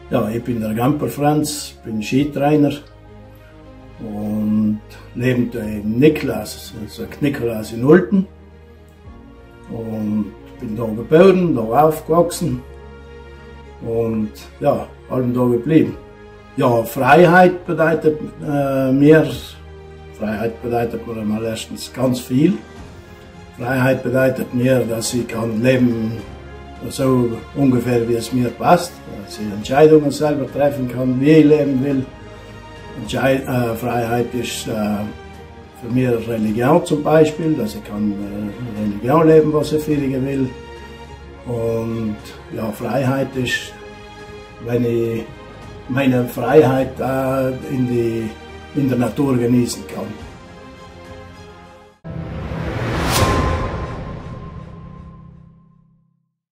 Ja, ich bin der Gamper Franz, bin Skitrainer und lebe in Niklas, also Niklas in Ulten. Und bin da geboren, da aufgewachsen und ja, allem da geblieben. Ja, Freiheit bedeutet mir mal erstens ganz viel. Freiheit bedeutet mir, dass ich kann leben so ungefähr wie es mir passt, dass ich Entscheidungen selber treffen kann, wie ich leben will. Freiheit ist für mich Religion zum Beispiel, dass ich kann Religion leben, was ich will. Und ja, Freiheit ist, wenn ich meine Freiheit in der Natur genießen kann.